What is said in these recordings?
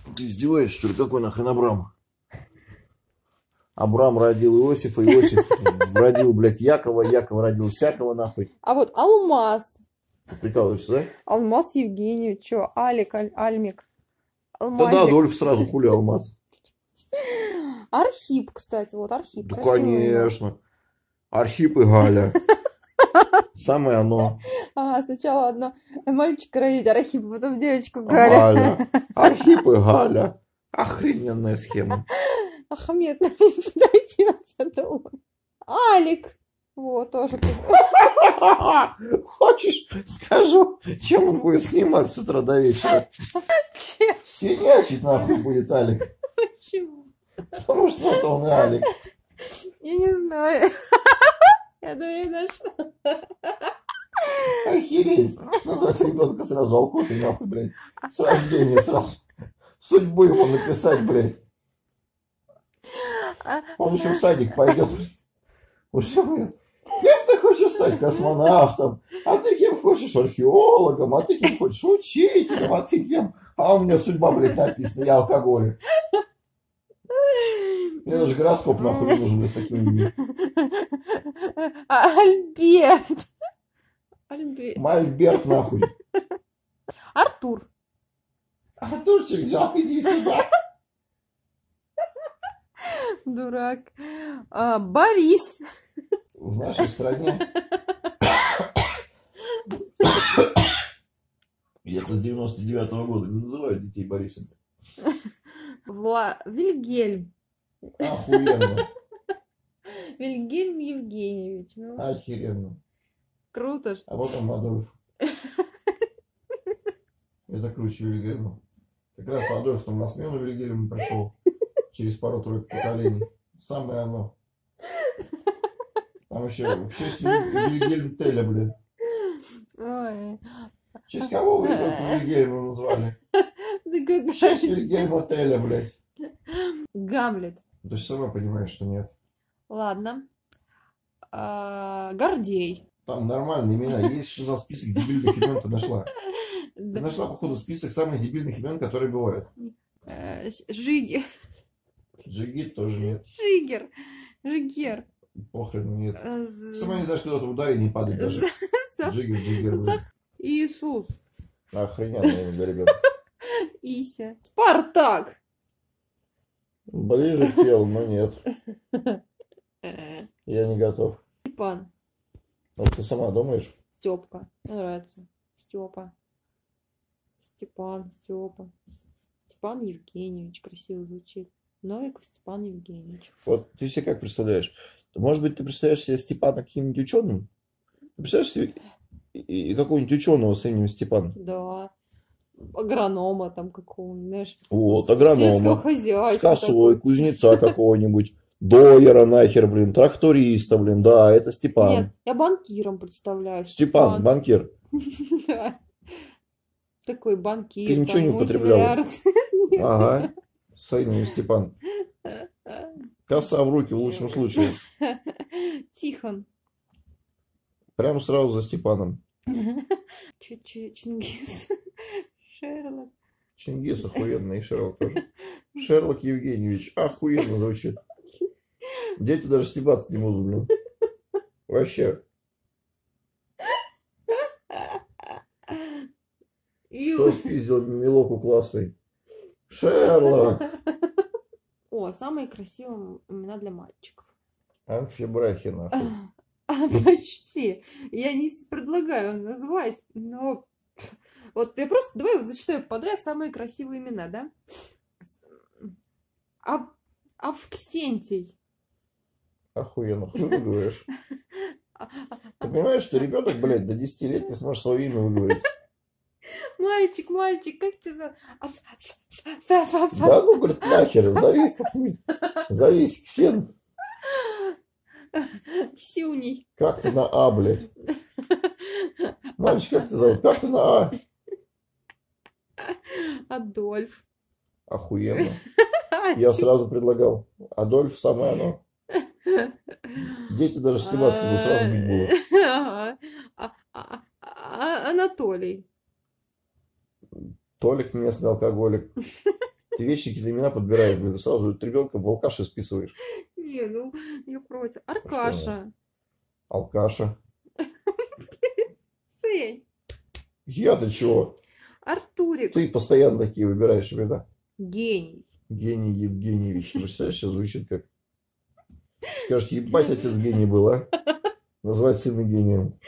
Ты издеваешься, что ли? Какой нахрен Абрам? Абрам родил Иосифа, Иосиф родил, блядь, Якова, Яков родил всякого, нахуй. А вот Алмаз. Ты прикалываешься, да? Алмаз Евгеньевич, что? Алик, Альмик. Тогда Адольф сразу, хули Алмаз. Архип, кстати, вот Архип. Да, конечно. Архип и Галя. Самое оно. Ага, сначала одно мальчика родить Архип, потом девочку Галя. Галя. Архип и Галя. Охрененная схема. Ахмед, дайте отсюда. Алик. Вот, тоже. Хочешь, скажу, чем он будет снимать с утра до вечера? Чем? Синячить нахуй будет Алик. Почему? Потому что это он и Алик. Я не знаю. Я думаю, нашла. Охереть. Назвать ребенка сразу алкотой нахуй, блядь. С рождения сразу. Судьбу ему написать, блядь. Он еще в садик пойдет. Уже, блядь. Кем ты хочешь стать? Космонавтом. А ты кем хочешь? Археологом. А ты кем хочешь? Учителем. А ты кем? А у меня судьба, блядь, написана. Я алкоголик. Мне даже гороскоп нахуй не нужен, блядь, с таким именем. Альберт. Мольберт нахуй. Артур. Артурчик, Жак, иди сюда. Дурак. Борис. В нашей стране. Это с 99-го года не называют детей Борисами. Вильгельм. Охуенно. Вильгельм Евгеньевич. Ну, Охеренно. круто ж. А потом Адольф. Это круче Вильгельма. Как раз Адольф там на смену Вильгельма пришел. Через пару-тройку поколений. Самое оно. Там еще в честь Вильгельм Теля, блядь. Ой. В честь кого вы ребенка Вильгельма назвали? В честь Вильгельма Теля, блядь. Гамлет. Ты же сама понимаешь, что нет. Ладно. Гордей. Там нормальные имена. Есть что за список дебильных имен ты нашла? Ты нашла, походу, список самых дебильных имен, которые бывают. Жигер. Джигит тоже нет. Жигер. Жигер. Похрен нет. Сама не знаешь, когда там ударение не падает даже. Джигер. Иисус. Охрененное имя для ребенка. Ися. Спартак. Ближе к телу, но нет. Я не готов. Степан. Вот ты сама думаешь? Степка. Мне нравится. Степа. Степан. Степа. Степан Евгеньевич. Красиво звучит. Новиков Степан Евгеньевич. Вот ты себе как представляешь? Может быть, ты представляешь себе Степана каким-нибудь ученым? Ты представляешь себе и какого-нибудь ученого с именем Степан? Да. Агронома там какого-нибудь, знаешь. Вот, агронома. Сельского хозяйства. С косой, такой. Кузнеца какого-нибудь. Дойера нахер, блин, тракториста, блин, да, это Степан. Нет, я банкиром представляю. Степан, банкир. Да. Такой банкир. Ты ничего не употреблял? Ага, с именем Степан. Коса в руки в лучшем случае. Тихон. Прямо сразу за Степаном. Чингис. Шерлок. Чингис охуенный, и Шерлок тоже. Шерлок Евгеньевич, охуенно звучит. Дети даже стебаться не будут, блин. Вообще. Кто спиздил милоку классный? Шерлок. О, самые красивые имена для мальчиков. Амфибрахи, нахуй. Почти. Я не предлагаю назвать, но... Вот я просто... Давай зачитаю подряд самые красивые имена, да? Авксентий. Охуенно, хуй выговоришь. Ты понимаешь, что ребенок, блядь, до 10 лет не сможет свое имя выговорить? Мальчик, как тебя зовут? Да ну, говорит, нахер, зови Ксен. Ксюний. Как ты на А, блядь? Мальчик, как тебя зовут? Как ты на А? Адольф. Охуенно. Я сразу предлагал. Адольф самое оно. Дети даже стебаться будут, сразу бить будут. Анатолий. Толик местный алкоголик. Ты вечно какие-то имена подбираешь, блин, сразу ребенка в алкаши списываешь. Не, ну, я против. А что Аркаша. Алкаша. Жень. Я-то чего? Артурик. Ты постоянно такие выбираешь имена. Гений. Гений Евгеньевич. Ты представляешь, сейчас звучит как... Скажешь, ебать, отец гений был, а? Назвать сына гением.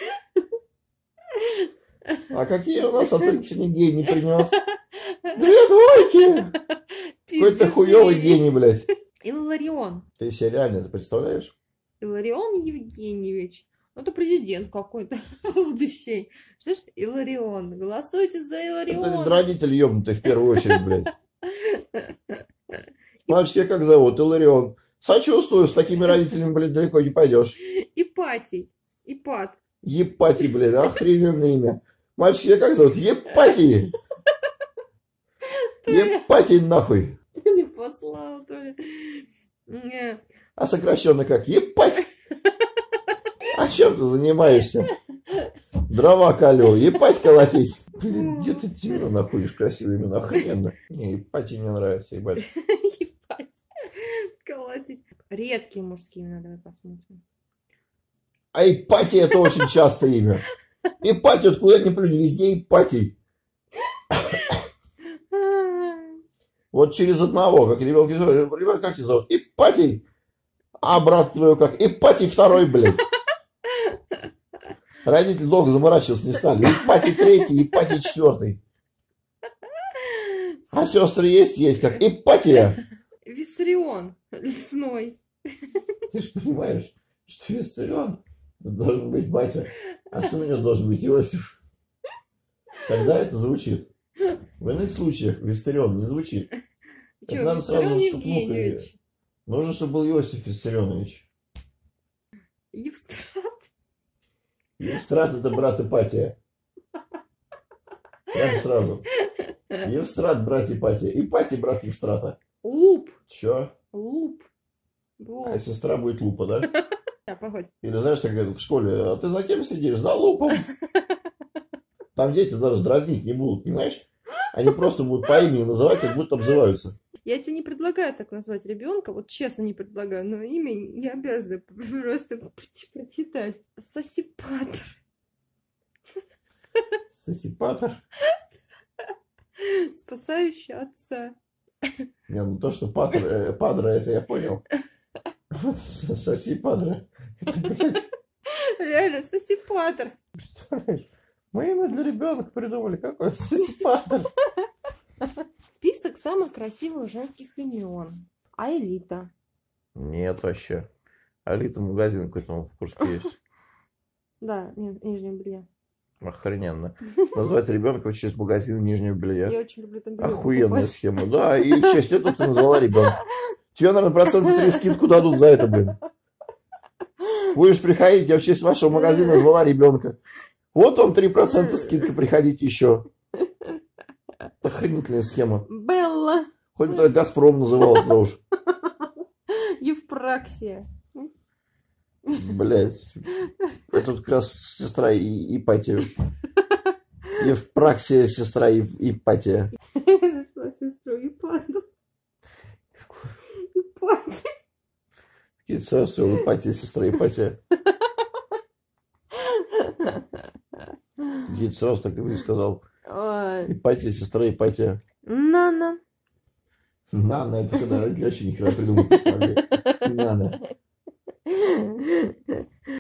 А какие у нас оценки сегодня гений принес? 2 двойки! Какой-то хуёвый гений, блядь. Илларион. Ты себе реально это представляешь? Илларион Евгеньевич. Ну, это президент какой-то будущий. Что ж, Илларион. Голосуйте за Это Иллариона. родитель ёбнутый в первую очередь, блядь. Мальчик, тебя как зовут? Иларион. Сочувствую, с такими родителями, блядь, далеко не пойдешь. Ипатий. Ипат. Епатий, блядь, охрененное имя. Мальчик, тебя как зовут? Епатий. Епатий нахуй. Ты мне послал, то ли. Не. А сокращенно как? Епать. А чем ты занимаешься? Дрова колю, епать колотись. Блин, где ты эти имена находишь, красивые имена, охрененно. Не, Епатий мне нравится, ебать. Ипать. Колотить. Редкие мужские имена, давай посмотрим. А Ипатий это очень частое имя. Ипатий, вот куда ни плюнь, везде Ипатий. Вот через одного, как ребенок, ребят, как тебя зовут? Ипатий. А брат твой как? Ипатий второй, блядь. Родители долго заморачиваться не стали. Ипатий третий, Ипатий четвертый. А сестры есть? Есть, как Ипатия. Виссарион лесной. Ты же понимаешь, что Виссарион должен быть батя, а сын у него должен быть Иосиф. Тогда это звучит. В иных случаях Виссарион не звучит. Чё, Надо сразу Виссарион шепнук Евгеньевич? Нужно, чтобы был Иосиф Виссарионович. Евстрат. Евстрат это брат Ипатия. Прям сразу. Евстрат брат Ипатия. Ипатий брат Евстрата. Луп. Чё? Луп. Вот. А сестра будет Лупа, да? Так, погодь. Или знаешь, так говорят в школе, а ты за кем сидишь? За Лупом. Там дети даже дразнить не будут, понимаешь? Они просто будут по имени называть, как будто обзываются. Я тебе не предлагаю так назвать ребенка, вот честно не предлагаю, но имя не обязана просто прочитать. Сосипатор. Сосипатор. Спасающий отца. Не, ну то, что падра, это я понял. Сосипадра. Это, блядь, Реально, сосипатор. мы имя для ребенка придумали. Какой сосипатор? Список самых красивых женских имен. Аэлита. Нет, вообще. Алита магазин какой-то в Курске есть. Да, нижнее белье. Охрененно. Назвать ребенка в честь магазина нижнего белья. Я очень люблю там белье Охуенная покупать. схема. Да, и в честь этого ты назвала ребенка. Тебе, наверное, 3% скидку дадут за это, блин. Будешь приходить, я в честь вашего магазина назвала ребенка. Вот вам 3% скидка, приходите еще. Охренительная схема. Белла. Хоть бы тогда Газпром называл, да уж. Евпраксия. Блять. Это как раз сестра Ипатия. Евпраксия, сестра Ипатия. Нашла сестру Ипату. Ипатия. Какие царства, Ипатия, сестра Ипатия. Какие царства, как ты сказал. Ой. Ипатия, сестра Ипатия. Нана. На, это когда родители вообще ни хера придумать не смогли.